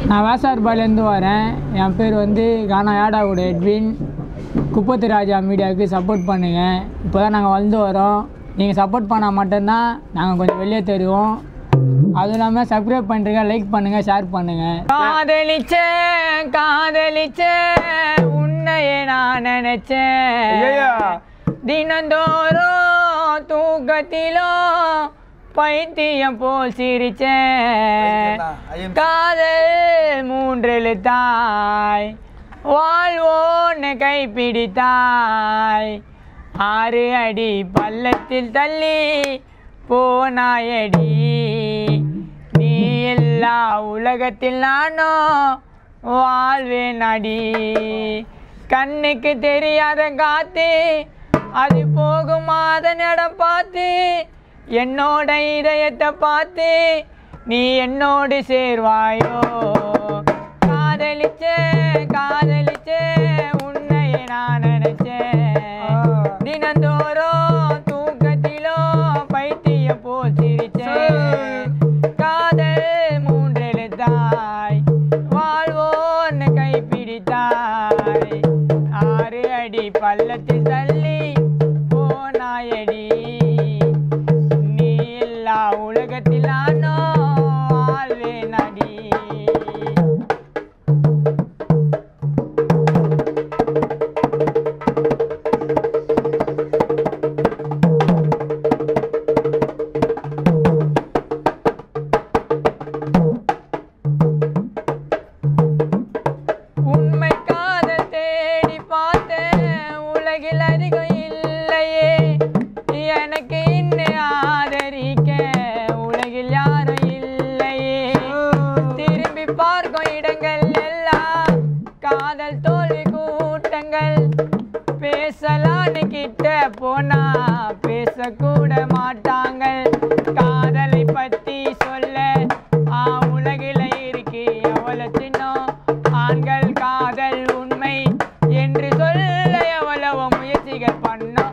நான் Vyasarpadiலேருந்து வரேன். என் பேர் வந்து Gana Edwin. kuppathuraja மீடியாவுக்கு சப்போர்ட் பண்ணுங்கள். இப்போ தான் நாங்கள் வந்து வரோம். நீங்கள் சப்போர்ட் பண்ணால் மட்டும்தான் நாங்கள் கொஞ்சம் வெளியே தருவோம். அதுவும் இல்லாமல் சப்ஸ்கிரைப் பண்ணுறீங்க, லைக் பண்ணுங்கள், ஷேர் பண்ணுங்கள். காதலிச்சேன் உன்னையே நான் நினச்சேன். தினந்தோறும் தூக்கத்திலும் பைத்தியம் போல் சிரிச்சேன். காதல் மூன்றெழுத்தாய் வாழ்வோன்னு கைப்பிடித்தாய். 6 அடி பள்ளத்தில் தள்ளி போனாயடி. நீ எல்லா உலகத்தில் நானும் வாழ்வேன் அடி. கண்ணுக்கு தெரியாத காத்து அது போகுமாத நடம் பார்த்து என்னோட இதயத்தை பார்த்து நீ என்னோடு சேர்வாயோ. காதலிச்சேன் உன்னையே நான் நினைச்சேன். தினந்தோறும் தூக்கத்திலும் பைத்தியம் போல் சிரிச்சேன். காதல் மூன்றெழுத்தாய் வாழ்வோன்னு கைப்பிடித்தாய். 6 அடி பள்ளத்தில் தள்ளி போனாயடி. நீ எல்லா உலகத்தில் நானோ வாழ்வேன் அடி. பேசலான்னு கிட்ட போனா பேசக்கூட மாட்டாங்க. காதலை பத்தி சொல்ல உலகில இருக்கு எவ்வளவு சின்னம். ஆண்கள் காதல் உண்மை என்று சொல்ல எவ்வளவு முயற்சிகள் பண்ணோம்.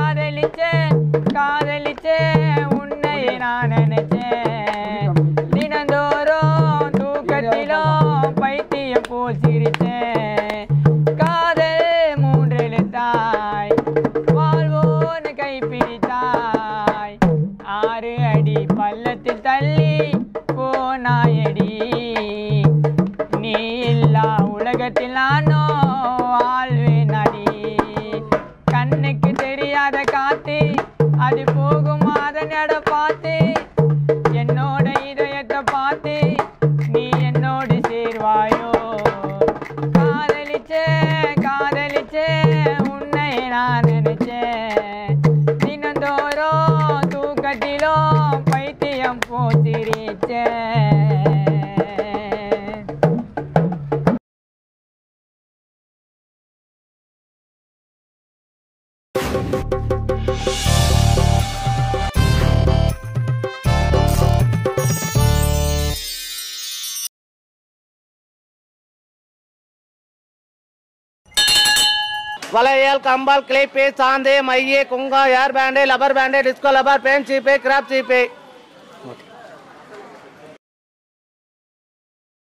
காதலிச்சேன் உன்னையே நான் நினைச்சேன். தினந்தோறும் தூக்கத்திலும் பைத்தியம் போல் சிரிச்சேன். காதல் மூன்றெழுத்தாய் வாழ்வோன்னு கைப்பிடித்தாய். 6 அடி பள்ளத்தில் தள்ளி போனாயடி. நீ இல்லா உலகத்தில் நானோ வாழ்வேன் அடி. கண்ணுக்கு தெரியாத காத்து அது போகும் அத நட பார்த்து என்னோட இதயத்தை பார்த்து நீ என்னோடு சேர்வாயோ. காதலிச்சேன் உன்னை நான் நினைச்சேன். தினந்தோறும் தூக்கத்திலும் பைத்தியம் போச்சிரிச்சேன். वलयल कंबल क्लिप चांदे मइये कुंगा यार बैंडे लबर बैंडे डिस्को लबर पेन चीपे क्रैप चीपे